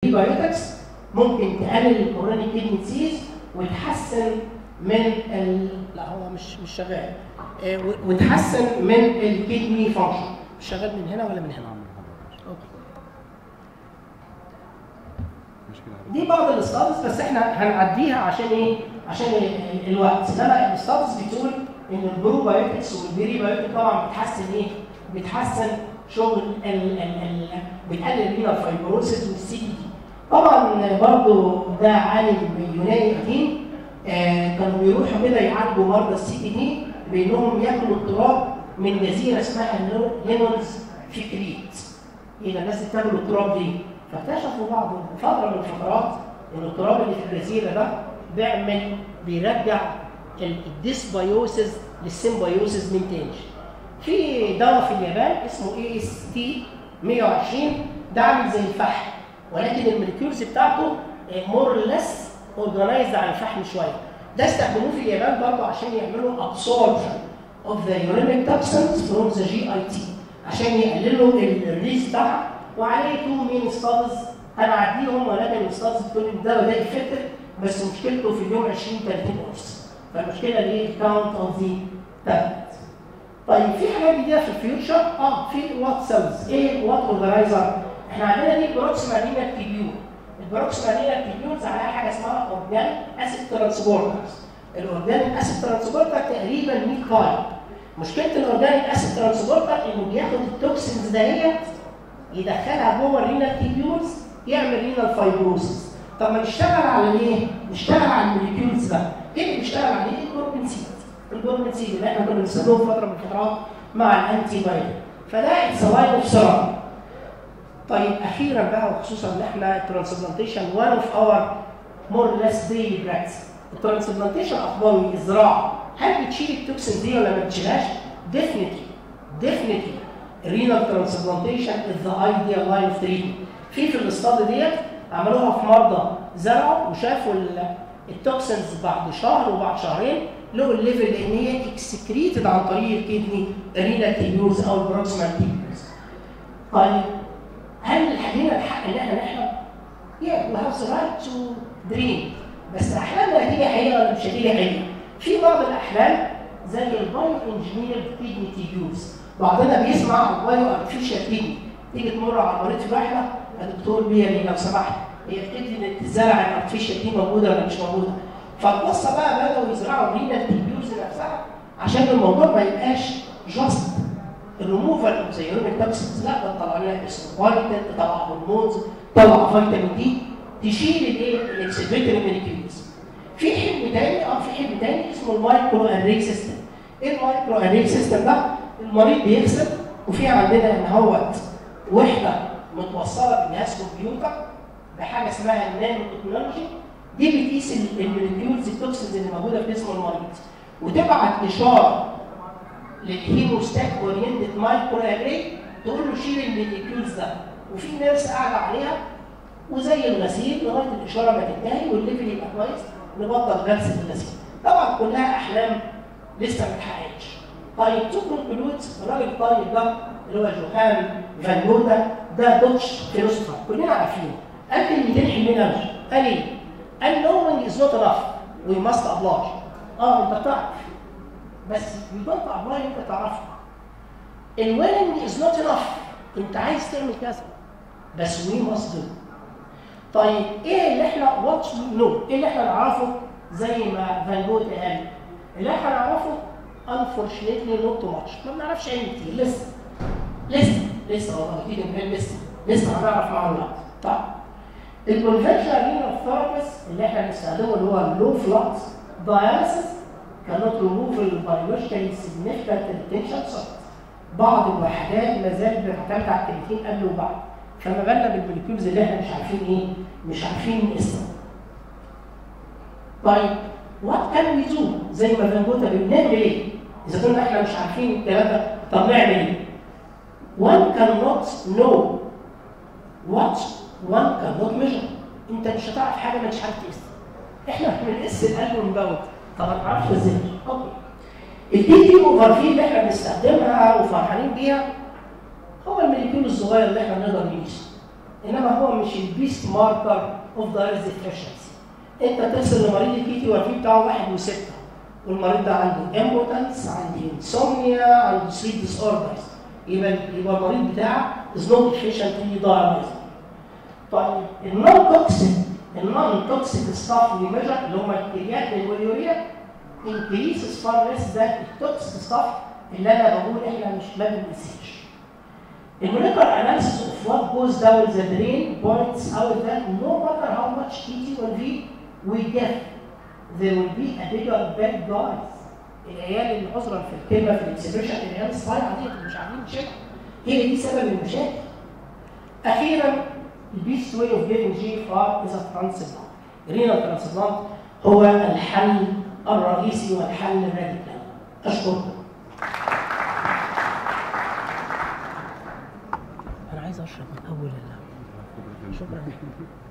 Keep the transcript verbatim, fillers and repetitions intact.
البريبايوتكس ممكن تقلل الكورونيك كيدني ديزيز وتحسن من ال... لا هو مش مش شغال آه وتحسن من الكيدني فانكشن. مش شغال من هنا ولا من هنا؟ اوكي. دي بعض الاستادز بس احنا هنعديها عشان ايه؟ عشان الوقت. انما الاستادز بتقول ان البروبايوتكس والبريبايوتكس طبعا بتحسن ايه؟ بتحسن شغل ال ال بتقلل بينا الفايبروسيس والسي دي. طبعا برضو ده عالم يوناني قديم آه كانوا بيروحوا كده يعالجوا مرضى السي دي دي بانهم ياكلوا التراب من جزيره اسمها لينونز في كريت. ايه ده الناس بتاكل التراب دي؟ فاكتشفوا بعض فتره من الفترات ان التراب اللي في الجزيره ده بيعمل بيرجع الديسبايوسيس للسيمبايوسيس من تاني. في دواء في اليابان اسمه اي اس تي مية وعشرين ده عامل زي الفحم ولكن الموليكيولز بتاعته مور ليس اورجانيزد عن الفحم شويه. ده استخدموه في اليابان برضه عشان يعملوا ابسوربشن اوف ذا يورينيك توكسينز فروم ذا جي اي تي عشان يقللوا الريليز بتاعها وعليه تو مين ستادز هنعديهم ولكن الستادز بتقول ان الدواء ده افكتيف بس مشكلته في اليوم عشرين ثلاثين قرص فالمشكله دي الكاونت اوف ذا تابلت. طيب في حاجات جديده في الفيوتشر اه في وات سيلز ايه وات اورجانيزر. احنا عندنا دي بروكسيمالينا تيبيول. البروكسيمالينا تيبيولز عليها حاجه اسمها اورجانيك اسيد ترانسبورترز. الاورجانيك اسيد ترانسبورتر تقريبا مية فايل. مشكله الاورجانيك اسيد ترانسبورتر انه بياخد التوكسينز دهيت يدخلها جوه الرينال تيبيولز يعمل رينال فايبروسيس. طب ما نشتغل على ايه؟ نشتغل على الموليكيولز ده. ايه اللي بيشتغل عليه؟ الجوربنسيد. الجوربنسيد اللي احنا كنا بنستخدمه فتره من الفترات مع الانتي بايوتيك. فده اتس لاين بسرعه. طيب اخيرا بقى وخصوصا ان احنا الترانسبلانتيشن وان اوف اور مور ليس ديلي براكتس. الترانسبلانتيشن اخباره الزراعه هل بتشيل التوكسين دي ولا ما بتشيلهاش؟ ديفنتلي ديفنتلي الرينال ترانسبلانتيشن از ذا ايديال لاين اوف تريتمنت. في في الاستاد ديت عملوها في مرضى زرعوا وشافوا التوكسينز بعد شهر وبعد شهرين لقوا الليفل لان هي اكسكريتد عن طريق الكدني رينال تيبيولز او البروكسيمال تيبيولز. طيب هل لنا الحق ان احنا نحلم؟ yeah we have the right to dream بس احلامنا هتيجي حقيقه ولا مش هتيجي حقيقه؟ في بعض الاحلام زي البايو انجينير كدني تيبيولز. بعضنا بيسمع بايو ارتفيشال كدني تيجي تمر على مريض في رحله يا دكتور بيا لو سمحت هي الكدني تتزرع الارتفيشال دي موجوده ولا مش موجوده؟ فالقصه بقى بداوا يزرعوا الرينال تيبيولز نفسها عشان الموضوع ما يبقاش جاست الريموفال اوف ذا يورينيك توكسينز لا ده طلع لنا اسمه طلع هرمونز طلع فيتامين دي تشيل الايه؟ الاكسبريتوري موليكيولز. في حلم تاني اه في حلم تاني اسمه المايكرو اري سيستم. ايه المايكرو اري سيستم ده؟ المريض بيغسل وفي عندنا ان هوت وحده متوصله بجهاز كمبيوتر بحاجه اسمها النانو تكنولوجي دي بتقيس الموليكيولز التوكسينز اللي موجوده في جسم المريض وتبعت اشاره للهيموستات اورينتد مايكرو اري تقول له شيل الموليكيولز ده وفي ناس قاعده عليها وزي الغسيل لغايه الاشاره ما تنتهي والليفل يبقى كويس نبطل غسل الغسيل. طبعا كلها احلام لسه ما اتحققتش. طيب تو كونكلود الراجل الطيب ده اللي هو جوهان فان جوتا ده دوتش فيلوسوفر كلنا عارفينه. قال كلمتين حلوين قوي. قال ايه؟ قال knowing is not enough we must oblige. اه انت بتعرف بس you don't apply انت تعرفه. ال willing is not enough انت عايز تعمل كذا بس we must do. طيب ايه اللي احنا what we know؟ ايه اللي احنا نعرفه زي ما فان جوت قال؟ اللي احنا نعرفه unfortunately not too much ما بنعرفش علم كتير لسه لسه لسه والله كتير من لسه لسه هنعرف معلومات. طيب الكونفشنال رينال ثيرابيس اللي احنا بنستخدمه اللي هو اللو فلوكس داياليسيس cannot remove the biologically significant retention site. بعض الوحدات ما زالت بتعتمد على الكرياتين قبل وبعد. فما بالنا بالموليكيولز اللي احنا مش عارفين ايه؟ مش عارفين اسمها. طيب وات كان وي دو؟ زي ما فان جوتا بنعمل ايه؟ اذا كنا احنا مش عارفين الكلام ده طب نعمل ايه؟ one cannot know what one cannot measure. انت مش هتعرف حاجه ما انتش عارف تقيسها. احنا بنقيس القلب ونبوت. طب ما نعرفش ازاي؟ اوكي. الدي دي اوفر في اللي احنا بنستخدمها وفرحانين بيها هو الموليكيول الصغير اللي احنا نقدر نقيسه. انما هو مش البيست ماركر اوف دايرز ديفيشنسي. انت ترسل لمريض الكي تي وان في بتاعه واحد وسته، والمريض ده عنده امبوتنس، عنده انسومنيا، عنده سليب ديس اوردرز، يبقى يبقى المريض بتاعك از نوت افيشنتلي دايلايزد. طيب النون توكسيك النون توكسيك ستاف اللي ميجر اللي هم الكرياتين واليوريا انكريسز فار ليس ذان التوكسيك ستاف اللي انا بقول احنا مش ما بنقيسهاش. الموليكولار اناليسيس اوف وات جوز داون ذا برين بوينتس اوت ذات نو ماتر هاو ماتش تي تي وان في وي جيف there will be a bigger bad guys. العيال اللي عذرا في الكلمه في الاكسبريشن العيال الصايعه دي مش عارفين نشيلها، هي دي سبب المشاكل. اخيرا البيست واي اوف جيفنج جي فار از ترانسبلانت. رينال ترانسبلانت هو الحل الرئيسي والحل الراديكال. اشكركم. انا عايز اشرب من اول اللعبه. شكرا.